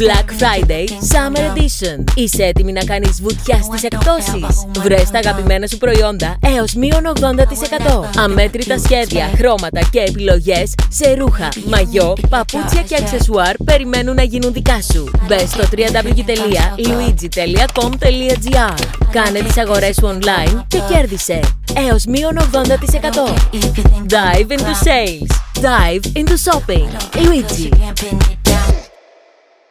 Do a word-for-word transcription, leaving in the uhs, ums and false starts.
Black Friday Summer Edition. Είσαι έτοιμη να κάνεις βουτιά στις εκπτώσεις? Βρες τα αγαπημένα σου προϊόντα έως μείον ογδόντα τοις εκατό. Αμέτρητα σχέδια, χρώματα και επιλογές σε ρούχα, μαγιό, παπούτσια και αξεσουάρ περιμένουν να γίνουν δικά σου. Μπες στο double-u double-u double-u τελεία luigi τελεία com τελεία gr. Κάνε τις αγορές σου online και κέρδισε έως μείον ογδόντα τοις εκατό. Dive into sales. Dive into shopping. Luigi.